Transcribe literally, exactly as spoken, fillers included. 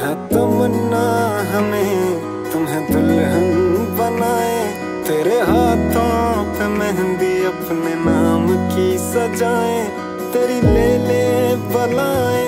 है तमन्ना हमें तुम्हें दुल्हन बनाए, तेरे हाथों पे मेहंदी अपने नाम की सजाए, तेरी ले ले बलाए।